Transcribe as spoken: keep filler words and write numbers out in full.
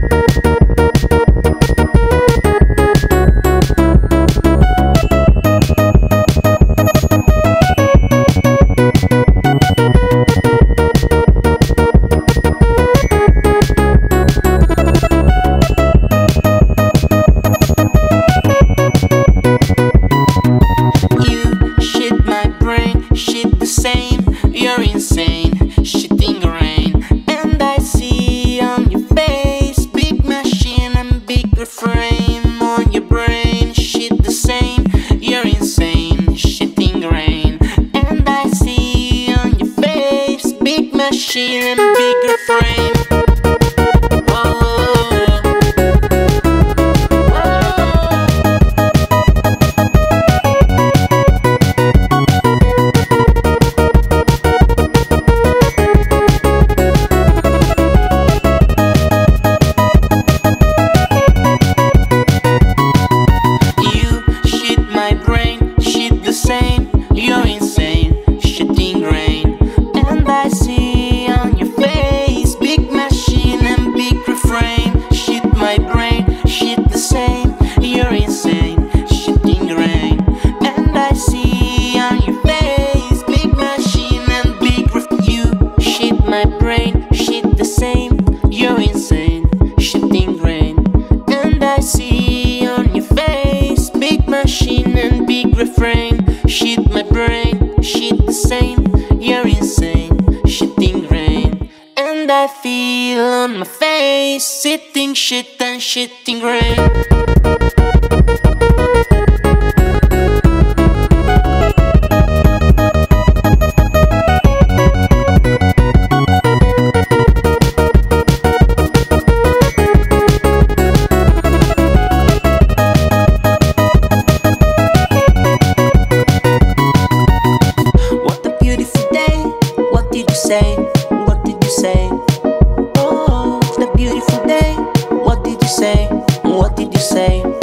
You're insane, shitting rain, and I see on your face big machine and big reframe on your brain. Shit the same, you're insane, shitting rain, and I see on your face big machine and big reframe. You're insane, shitting rain, and I see on your face big machine and big reframe. Shit my brain, shit the same. You're insane, shitting rain, and I see on your face big machine and big ref- You shit my brain, shit the same. You're insane, shitting rain, and I see on your face big machine and big reframe. Shit my brain, shit the same. You're insane, shitting rain, and I feel on my face sitting shit and shitting rain. What did you say? Oh, it's a beautiful day. What did you say? What did you say?